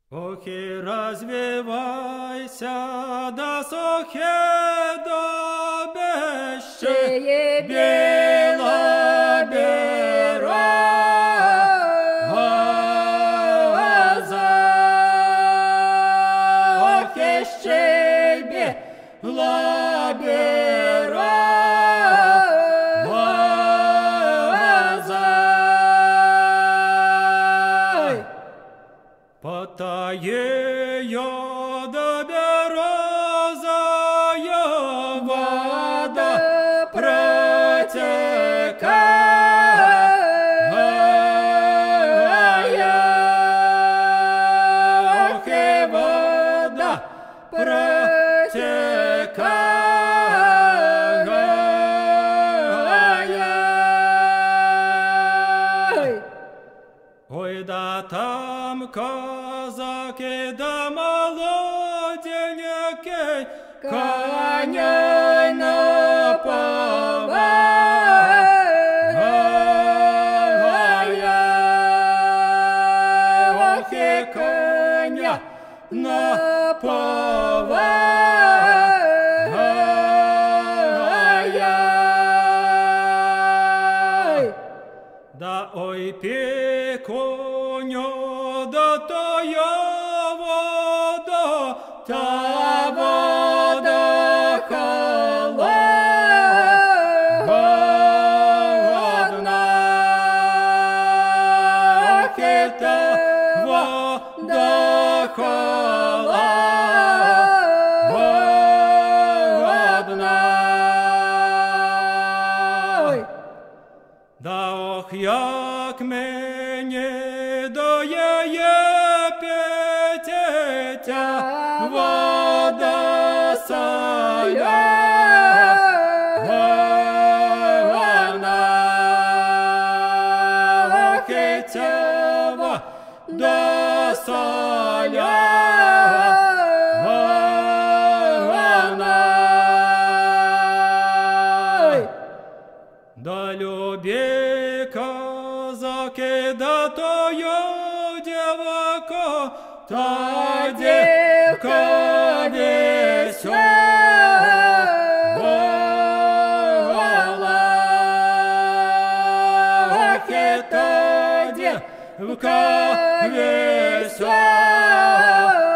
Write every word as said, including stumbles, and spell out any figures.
Ох и развивайся до сухе до беще, бела береза. Ох и щебе береза. Потае ее до березая вода протекая. Ох и вода протекая. Ой, да там казаки да молоденький коней наповая. Ох и коня наповая. Да ой пекуню да тоя вода, та вода холодна. Ох и та вода холодна. Да ох, як мені до її п'ятітя вода соляна. Ох, і ця вода соляна. Да любі казаки, да тою дівко, та дівка весела. Ох, і та дівка весела.